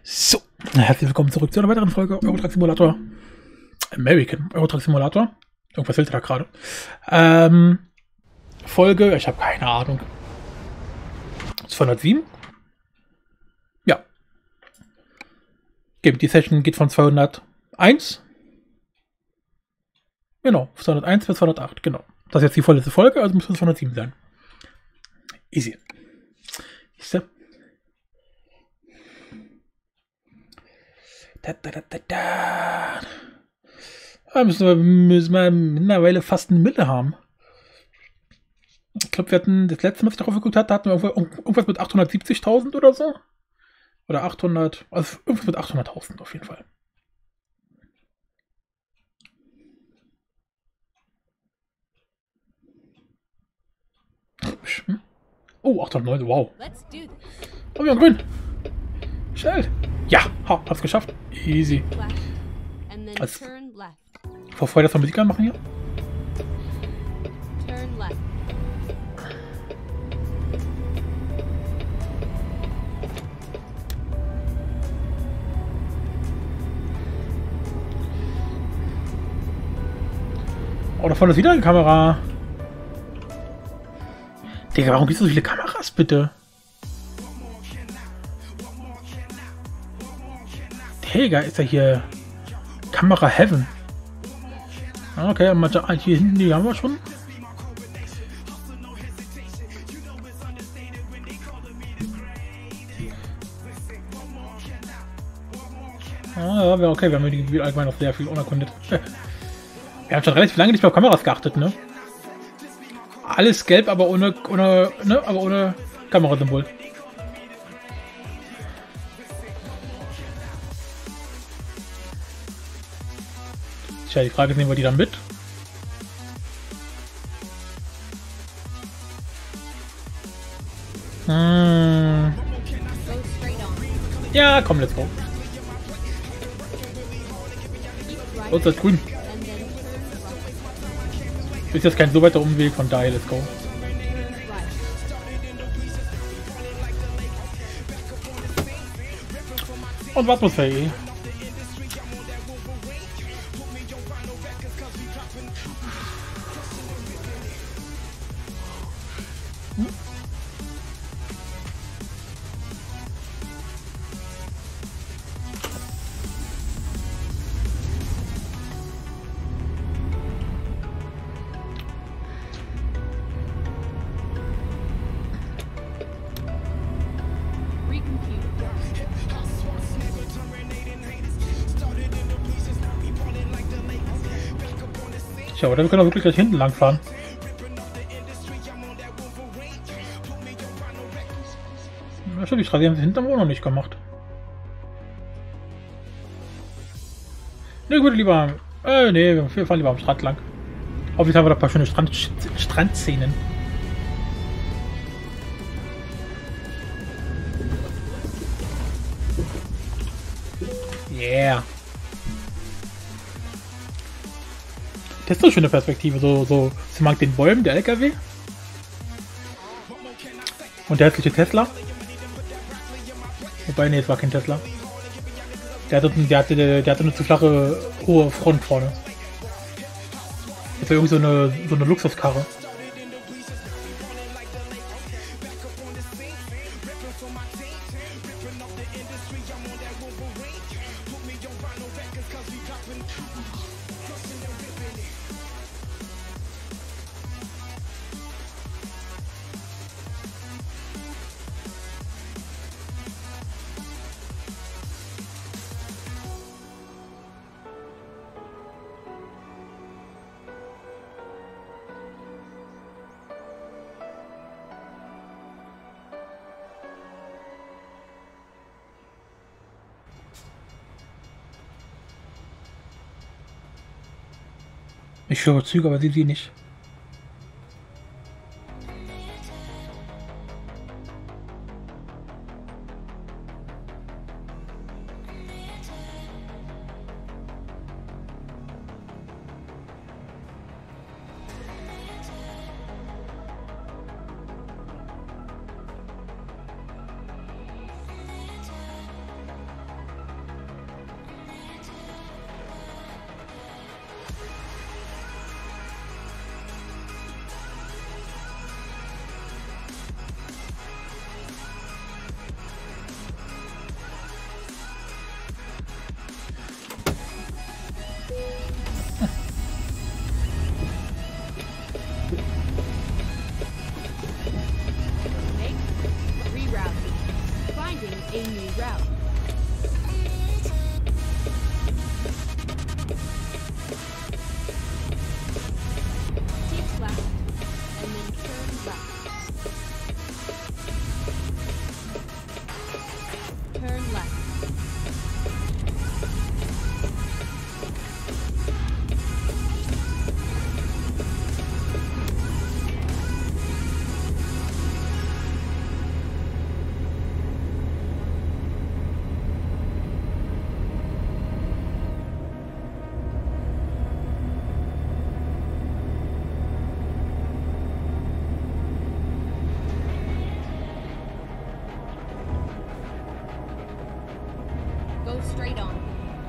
So, herzlich willkommen zurück zu einer weiteren Folge Euro Truck Simulator. American Euro Truck Simulator. Irgendwas fehlt da gerade. Folge, ich habe keine Ahnung. 207? Ja. Die Session geht von 201. Genau, 201 bis 208, genau. Das ist jetzt die vorletzte Folge, also muss es 207 sein. Easy. Siehste? Da müssen wir mittlerweile fast eine Mille haben. Ich glaube, wir hatten das letzte Mal, was ich darauf geguckt hatte, hatten wir irgendwas mit 870.000 oder so. Oder 800, also irgendwas mit 800.000 auf jeden Fall. Oh, 809, wow. Oh, wir haben grün. Schnell. Ja, hab's geschafft. Easy. Also, bevor wir das mal Musik anmachen hier. Oh, da vorne ist wieder eine Kamera. Digga, warum gibt es so viele Kameras, bitte? Digga, ist ja hier Kamera Heaven. Okay, hier hinten, die haben wir schon. Ah, ja, okay, wir haben die Gebiete allgemein noch sehr viel unerkundet. Wir haben schon relativ lange nicht mehr auf Kameras geachtet, ne? Alles gelb, aber ohne Kamerasymbol. Tja, die Frage ist, nehmen wir die dann mit? Ja, komm, let's go. Oh, ist das grün. Ist jetzt kein so weiter Umweg, von daher, let's go. Und was muss er eh? Tja, oder wir können auch wirklich gleich hinten lang fahren. Ja, stimmt, die Straße haben sie hinten auch noch nicht gemacht. Ne, gut, lieber. Nee, wir fahren lieber am Strand lang. Hoffentlich haben wir da ein paar schöne Strandszenen. Yeah. Das ist eine schöne Perspektive, so sie mag den Bäumen, der LKW. Und der hässliche Tesla. Wobei, nee, es war kein Tesla. Der hatte eine zu flache, hohe Front vorne. Das war irgendwie so eine Luxuskarre. Ich höre Züge, aber sie nicht. a new route. Take left, and then turn left. Turn left. Go straight on.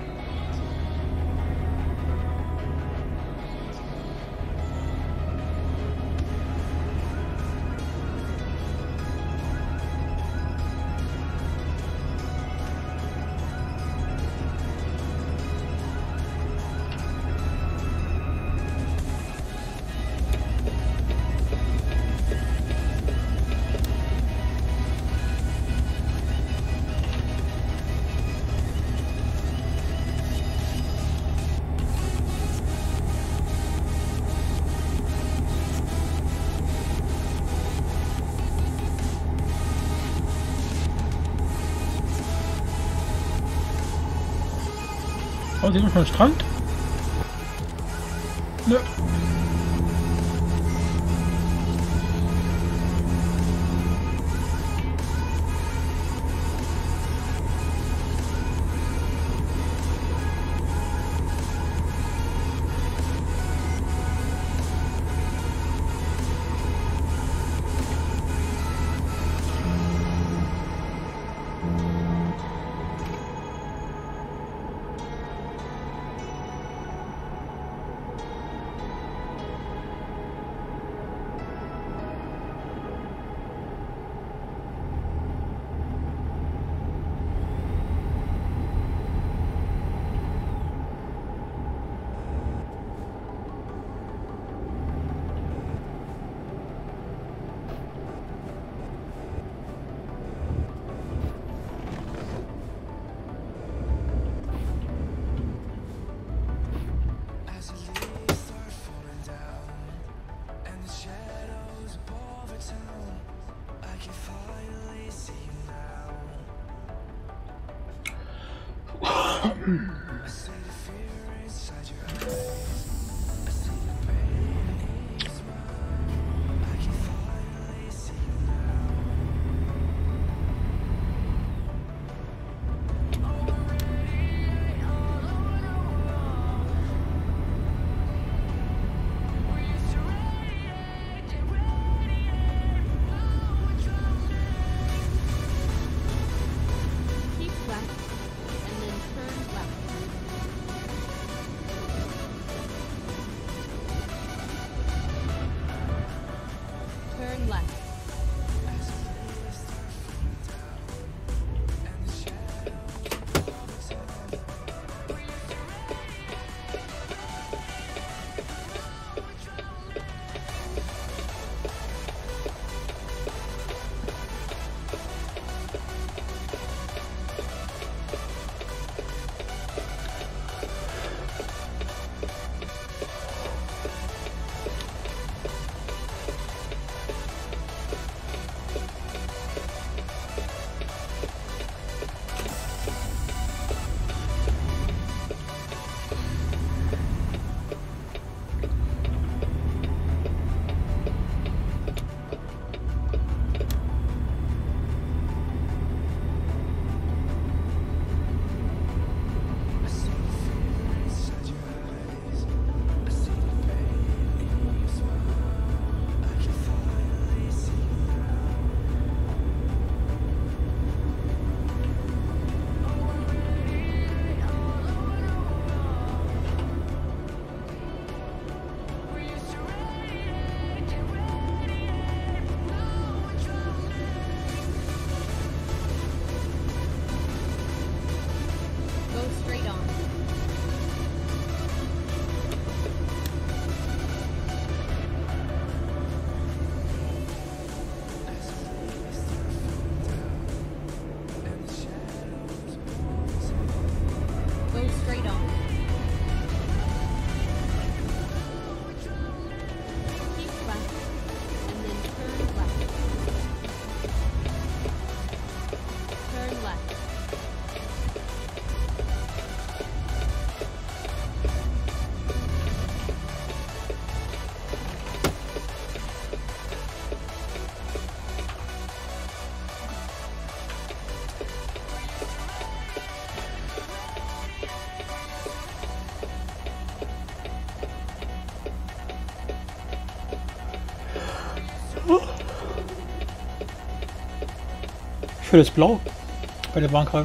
Oh, sieht man schon Strand? Nö. Keep left, and then turn left. Für das Blau bei der Bahnkarte.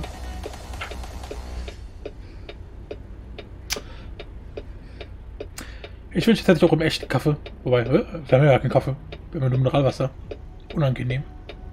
Ich wünsche, jetzt hätte ich auch im echten Kaffee. Wobei, wir haben ja keinen Kaffee. Wir haben nur Mineralwasser. Unangenehm.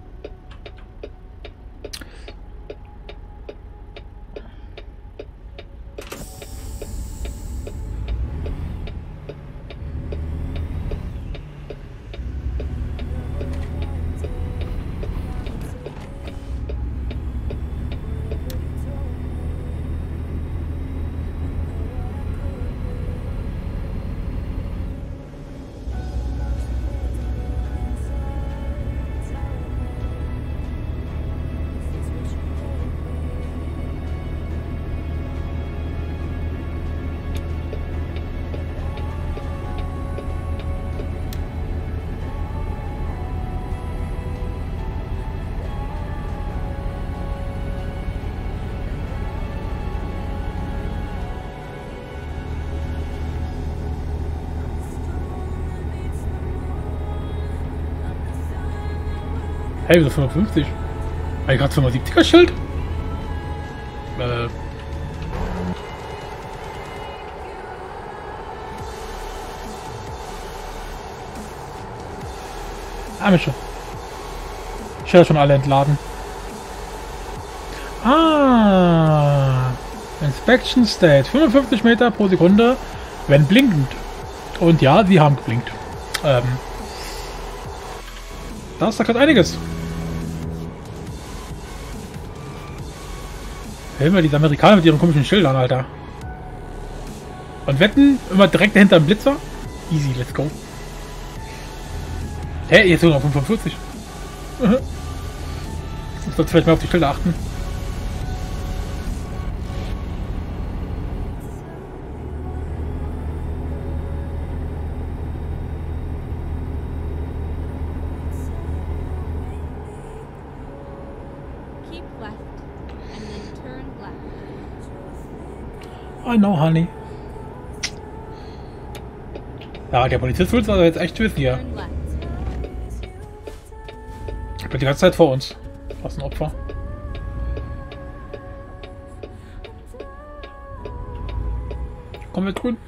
Hey, wieso 55? Habe ich gerade 75er Schild? Mensch. Ich werde schon alle entladen. Inspection State. 55 Meter pro Sekunde, wenn blinkend. Und ja, sie haben geblinkt. Das sagt einiges. Immer diese Amerikaner mit ihren komischen Schildern, Alter. Und wetten, immer direkt dahinter ein Blitzer. Easy, let's go. Hä, jetzt sogar 45. Ich sollte vielleicht mal auf die Schilder achten. Keep left and then turn left. I know, honey. Ja, der Polizist will es also jetzt echt wissen hier. Turn left. Ich bin die ganze Zeit vor uns. Was ein Opfer. Kommen wir grün.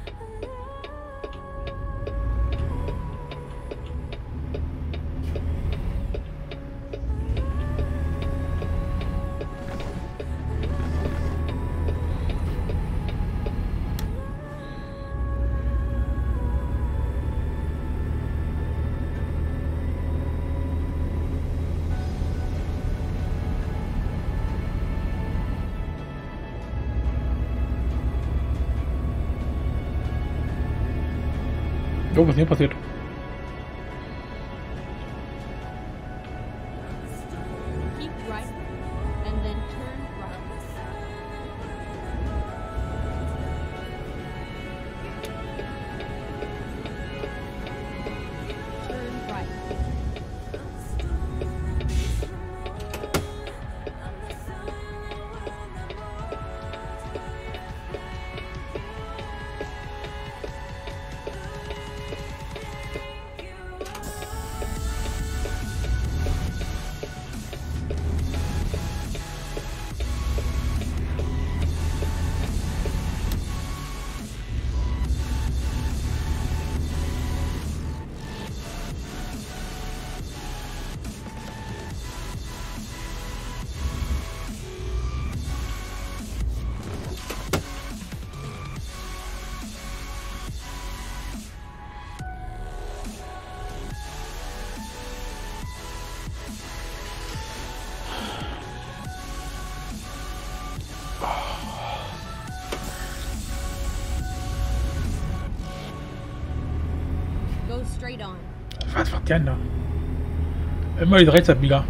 Oh, was ist hier passiert? Keep right and then turn right. Turn right. Go straight on. Was macht der denn da? Immer die Rechtsabbieger.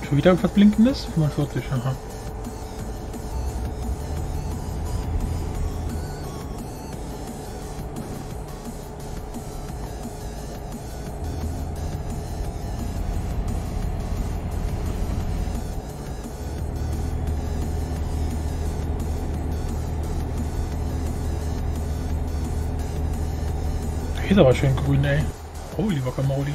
Schon wieder irgendwas Blinkendes? 45, aha. Hier ist aber schön grün, ey. Holy Guacamole.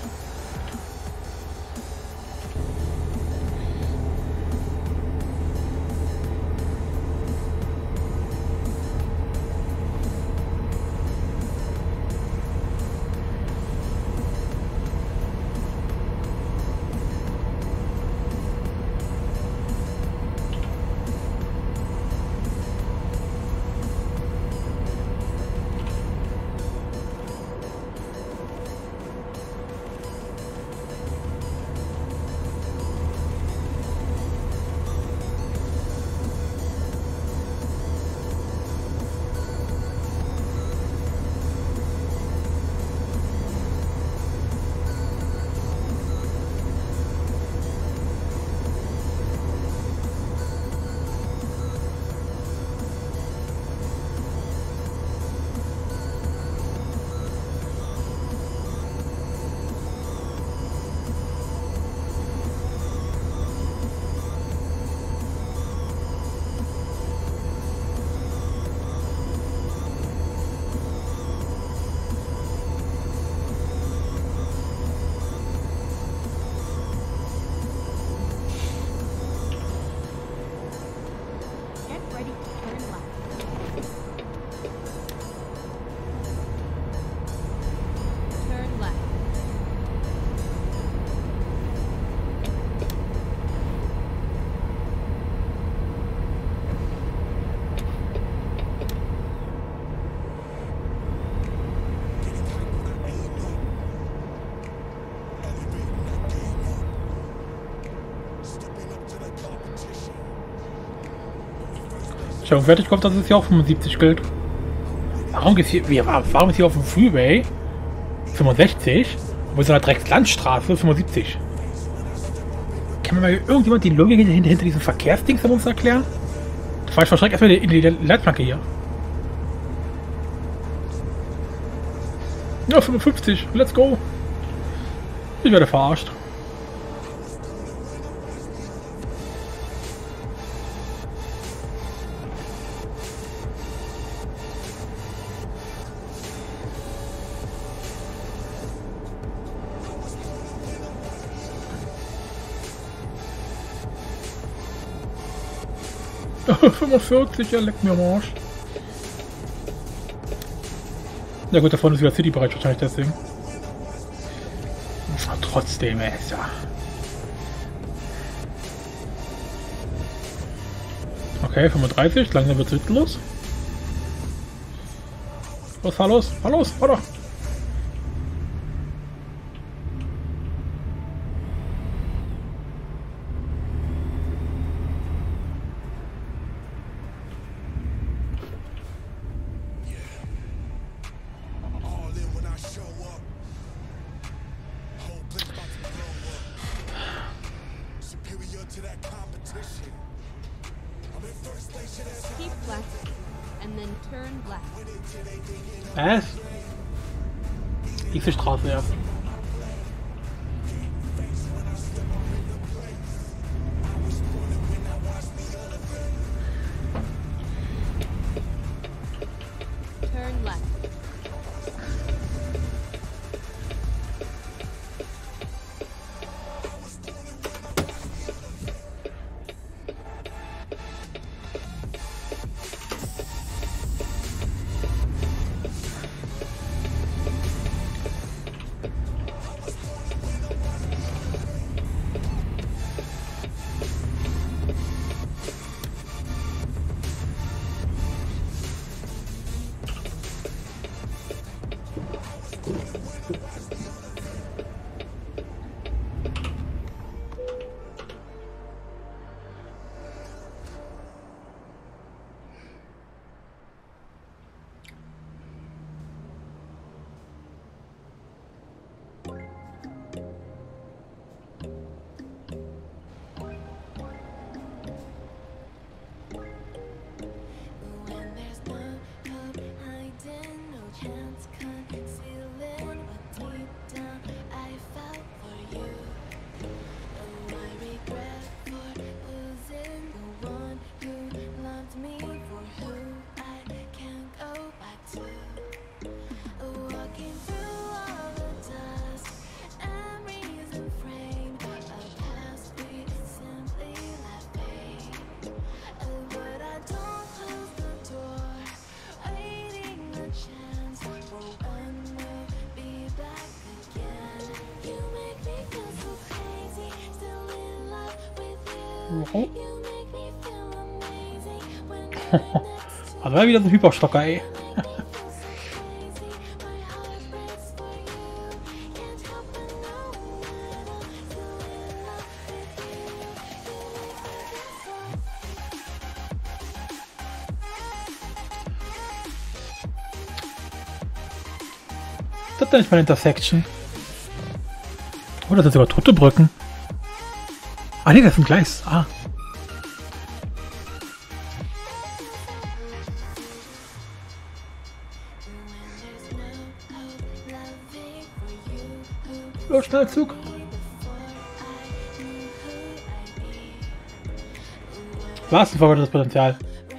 Get ready to turn left. Turn left. Schon fertig kommt, dass es hier auch 75 gilt. Warum ist hier auf dem Freeway 65? Wo ist eine Dreckslandstraße 75? Kann mir mal irgendjemand die Logik hinter diesem Verkehrsding von uns erklären? Da fahre ich verschreckt erstmal in die Leitplanke hier. Ja, 55. Let's go. Ich werde verarscht. Oh, 45, ja, leck mir am Arsch. Ja gut, da vorne ist wieder City-Bereich wahrscheinlich deswegen. Aber trotzdem, ey, ist ja... Okay, 35, langsam wird's los. Los, fahr los, fahr doch! Keep left. And then turn left. Was? Diese Straße erst. Turn left. Oh. Also war wieder so ein Hyperstocker, ey. Das ist nicht meine Intersection. Oh, das sind sogar tote Brücken. Ah ne, das ist ein Gleis. Ah. Los, Schnellzug. Was ein das Potenzial.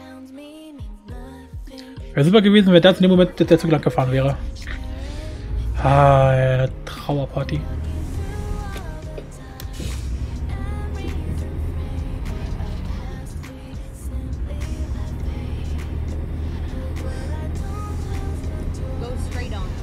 Wäre super gewesen, wenn das in dem Moment der Zug lang gefahren wäre. Ah, eine Trauerparty. Go straight on.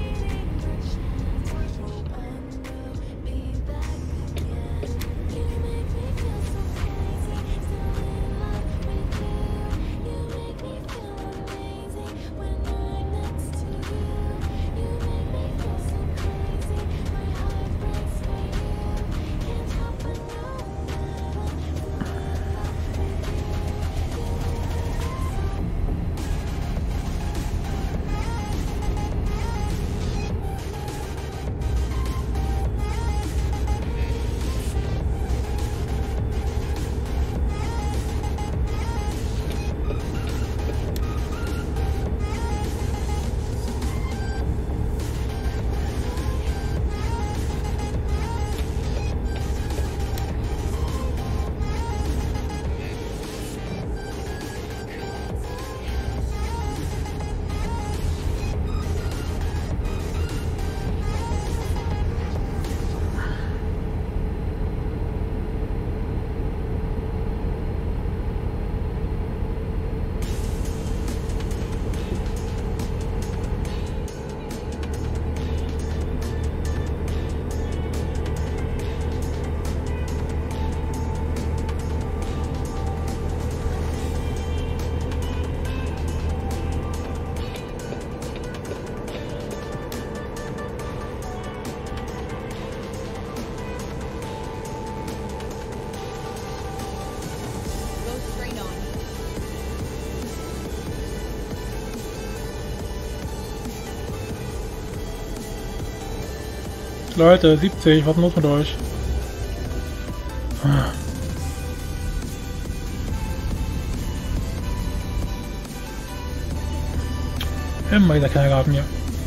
Go straight on. Leute, 70, was ist los mit euch? Immer dieser Kindergarten hier.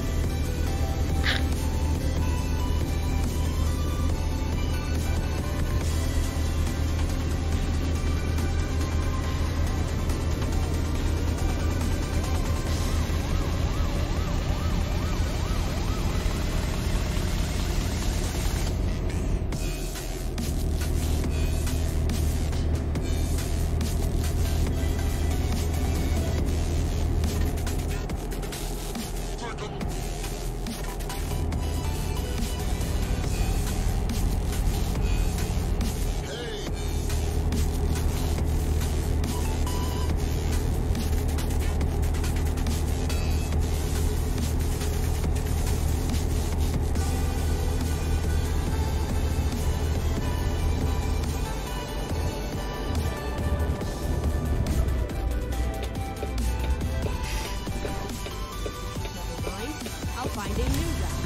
Never mind. I'll find a new route.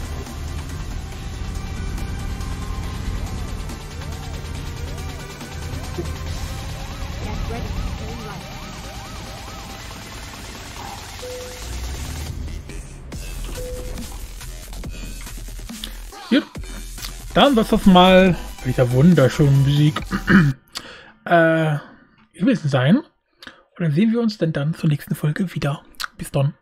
Get ready to turn right. Gut. Dann soll das mal bei dieser wunderschönen Musik gewesen sein. Und dann sehen wir uns dann zur nächsten Folge wieder. Bis dann.